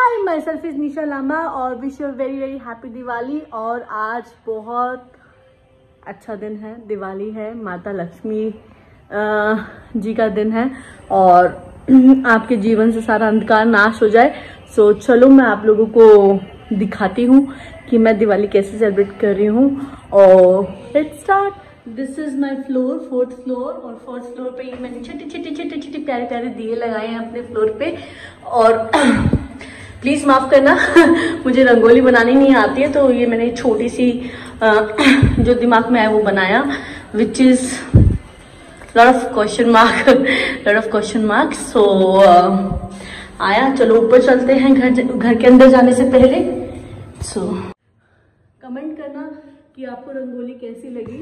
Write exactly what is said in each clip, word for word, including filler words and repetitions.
Hi, myself is Nisha Lama और wish you very very happy Diwali. और आज बहुत अच्छा दिन है, दिवाली है, माता लक्ष्मी जी का दिन है और आपके जीवन से सारा अंधकार नाश हो जाए। सो चलो मैं आप लोगों को दिखाती हूँ कि मैं दिवाली कैसे सेलिब्रेट कर रही हूँ। और let's start. This is my floor, fourth floor. और फोर्थ फ्लोर पे मैंने छोटे छोटे छोटे छोटे प्यारे प्यारे दिए लगाए हैं अपने फ्लोर पे। और प्लीज माफ करना मुझे रंगोली बनानी नहीं आती है, तो ये मैंने छोटी सी आ, जो दिमाग में आया वो बनाया, which is lot of question mark lot of question mark. So आया, चलो ऊपर चलते हैं घर घर के अंदर जाने से पहले। सो so, कमेंट करना कि आपको रंगोली कैसी लगी।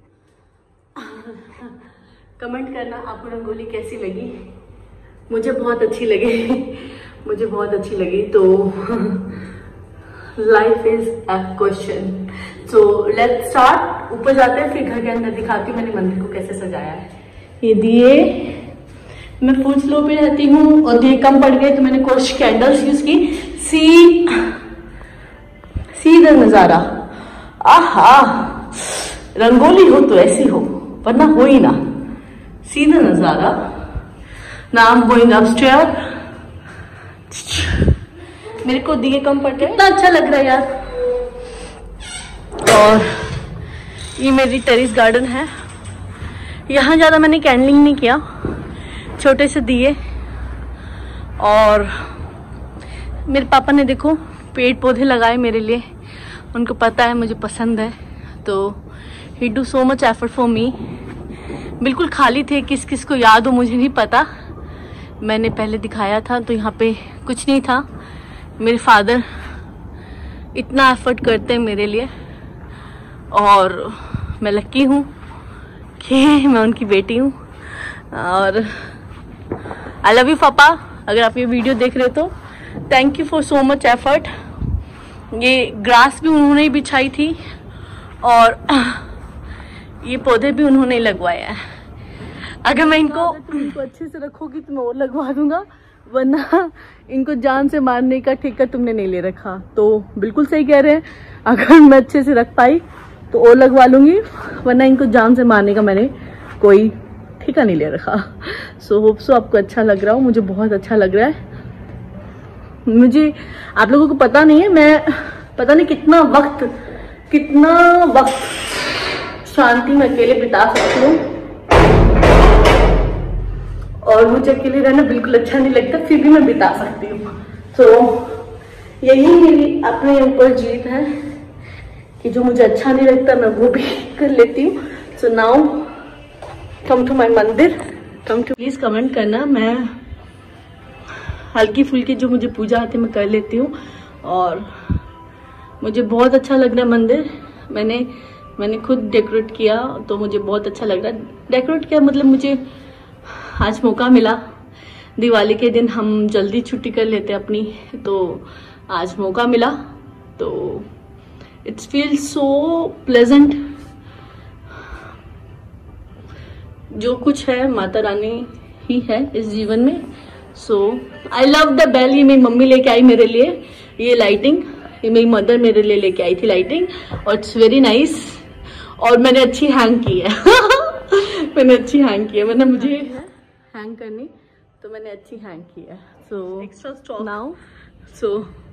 कमेंट करना आपको रंगोली कैसी लगी। मुझे बहुत अच्छी लगी मुझे बहुत अच्छी लगी। तो life is a question. So let's start. ऊपर जाते हैं, फिर घर के अंदर दिखाती हूँ मैंने मंदिर को कैसे सजाया है। ये दिए, मैं फुल फ्लोर पे रहती हूँ और दिए कम पड़ गए तो मैंने कुछ कैंडल्स यूज की। सी सी द नजारा, आहा, रंगोली हो तो ऐसी हो, वरना हो ही ना। सी द नजारा। Now I am going upstair. मेरे को दिए कम पड़ गए, इतना अच्छा लग रहा है यार। और ये मेरी टेरेस गार्डन है। यहाँ ज्यादा मैंने कैंडलिंग नहीं किया, छोटे से दिए। और मेरे पापा ने देखो पेड़ पौधे लगाए मेरे लिए, उनको पता है मुझे पसंद है, तो he do so much effort for me. बिल्कुल खाली थे, किस किस को याद हो मुझे नहीं पता, मैंने पहले दिखाया था तो यहाँ पे कुछ नहीं था। मेरे फादर इतना एफर्ट करते हैं मेरे लिए और मैं लकी हूँ कि मैं उनकी बेटी हूँ। और आई लव यू पापा, अगर आप ये वीडियो देख रहे हो तो thank you for so much effort. ये ग्रास भी उन्होंने ही बिछाई थी और ये पौधे भी उन्होंने लगवाया है। अगर मैं इनको इनको अच्छे से रखोगी तो मैं और लगवा दूंगा, वरना इनको जान से मारने का ठेका तुमने नहीं ले रखा। तो बिल्कुल सही कह रहे हैं, अगर मैं अच्छे से रख पाई तो और लगवा लूंगी, वरना इनको जान से मारने का मैंने कोई ठेका नहीं ले रखा। सो होप सो आपको अच्छा लग रहा हो, मुझे बहुत अच्छा लग रहा है। मुझे आप लोगों को पता नहीं है, मैं पता नहीं कितना वक्त कितना वक्त शांति में अकेले बिता सकती हूँ। और मुझे अकेले रहना बिल्कुल अच्छा नहीं लगता, फिर भी मैं बिता सकती हूँ। तो यही मेरी अपने ऊपर जीत है कि जो मुझे अच्छा नहीं लगता मैं वो भी कर लेती हूँ। So now come to my mandir, come to. Please comment करना, मैं हल्की फुल्की जो मुझे पूजा आती है मैं कर लेती हूँ। और मुझे बहुत अच्छा लग रहा है मंदिर। मैंने मैंने खुद डेकोरेट किया तो मुझे बहुत अच्छा लग रहा है। डेकोरेट किया मतलब मुझे आज मौका मिला, दिवाली के दिन हम जल्दी छुट्टी कर लेते अपनी, तो आज मौका मिला, तो इट्स फील सो प्लेजेंट। जो कुछ है माता रानी ही है इस जीवन में। So I love the bell. ये मेरी मम्मी लेके आई मेरे लिए ये लाइटिंग, ये मेरी मदर मेरे लिए लेके आई थी लाइटिंग, और इट्स वेरी नाइस। और मैंने अच्छी हैंग की है मैंने अच्छी हैंग की है, मैंने मुझे हैंग करनी तो मैंने अच्छी हैंग की है। So extra stock now. So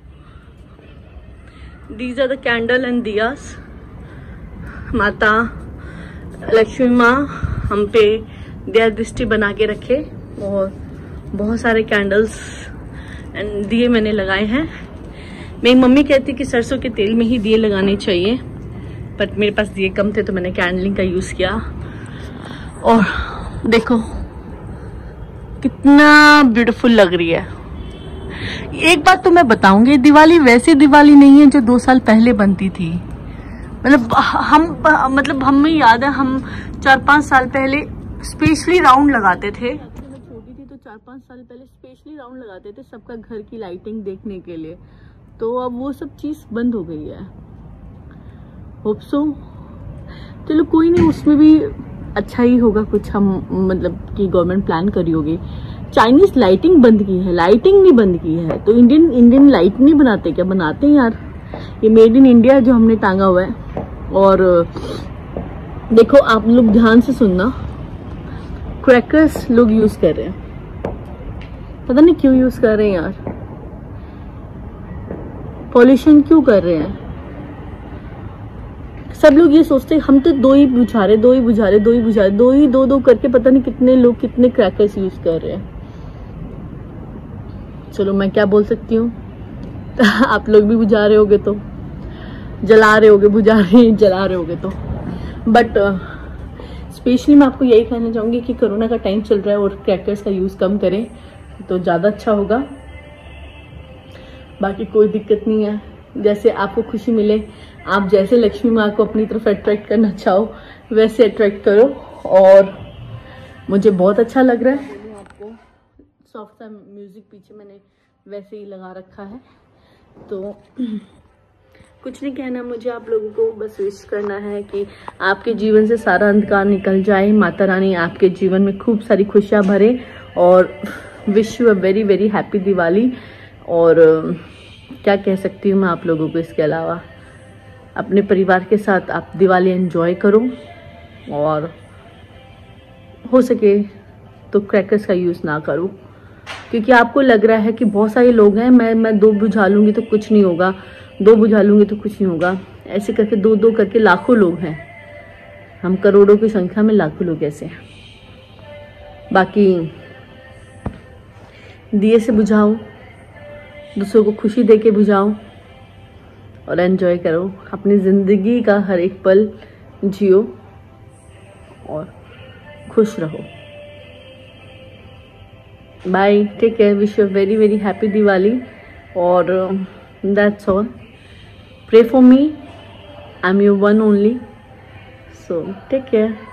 these are the candle and diyas. माता लक्ष्मी माँ हम पे दया दृष्टि बना के रखे, और बहुत सारे कैंडल्स एंड दिए मैंने लगाए हैं। मेरी मम्मी कहती कि सरसों के तेल में ही दिए लगाने चाहिए, बट मेरे पास दिए कम थे तो मैंने कैंडलिंग का यूज किया। और देखो कितना ब्यूटीफुल लग रही है। एक बात तो मैं बताऊंगी, दिवाली वैसी दिवाली नहीं है जो दो साल पहले बनती थी। मतलब हम मतलब हमें याद है, हम चार पांच साल पहले स्पेशली राउंड लगाते थे। जब मैं छोटी थी तो चार पांच साल पहले स्पेशली राउंड लगाते थे सबका घर की लाइटिंग देखने के लिए। तो अब वो सब चीज बंद हो गई है। होप सो, चलो कोई नहीं, उसमें भी अच्छा ही होगा कुछ। हम मतलब कि गवर्नमेंट प्लान करी होगी चाइनीज लाइटिंग बंद की है, लाइटिंग नहीं बंद की है, तो इंडियन इंडियन लाइट नहीं बनाते क्या? बनाते हैं यार। ये मेड इन इंडिया जो हमने टांगा हुआ है। और देखो आप लोग ध्यान से सुनना, क्रैकर्स लोग यूज कर रहे हैं, पता नहीं क्यों यूज कर रहे हैं यार, पॉल्यूशन क्यों कर रहे हैं। सब लोग ये सोचते हैं हम तो दो ही बुझा रहे दो ही बुझा रहे दो ही बुझा रहे दो ही दो दो करके पता नहीं कितने लोग कितने क्रैकर्स यूज कर रहे हैं। चलो मैं क्या बोल सकती हूँ आप लोग भी बुझा रहे होगे, तो जला रहे होगे, बुझा रहे जला रहे होगे तो। बट स्पेशली मैं आपको यही कहना चाहूंगी कि कोरोना का टाइम चल रहा है और क्रैकर्स का यूज कम करें तो ज्यादा अच्छा होगा। बाकी कोई दिक्कत नहीं है, जैसे आपको खुशी मिले, आप जैसे लक्ष्मी माँ को अपनी तरफ अट्रैक्ट करना चाहो वैसे अट्रैक्ट करो। और मुझे बहुत अच्छा लग रहा है, आपको सॉफ्ट सा म्यूजिक पीछे मैंने वैसे ही लगा रखा है। तो कुछ नहीं कहना मुझे आप लोगों को, बस विश करना है कि आपके जीवन से सारा अंधकार निकल जाए, माता रानी आपके जीवन में खूब सारी खुशियाँ भरे। और wish you a very very happy Diwali. और क्या कह सकती हूँ मैं आप लोगों को इसके अलावा, अपने परिवार के साथ आप दिवाली एंजॉय करो और हो सके तो क्रैकर्स का यूज़ ना करो, क्योंकि आपको लग रहा है कि बहुत सारे लोग हैं, मैं मैं दो बुझा लूँगी तो कुछ नहीं होगा, दो बुझा लूँगी तो कुछ नहीं होगा, ऐसे करके दो दो करके लाखों लोग हैं, हम करोड़ों की संख्या में लाखों लोग ऐसे हैं। बाकी दिए से बुझाओ, दूसरों को खुशी दे के बुझाओ और एंजॉय करो, अपनी ज़िंदगी का हर एक पल जियो और खुश रहो। Bye, take care, wish you very very happy Diwali. और that's all, pray for me, I am your one only, so take care.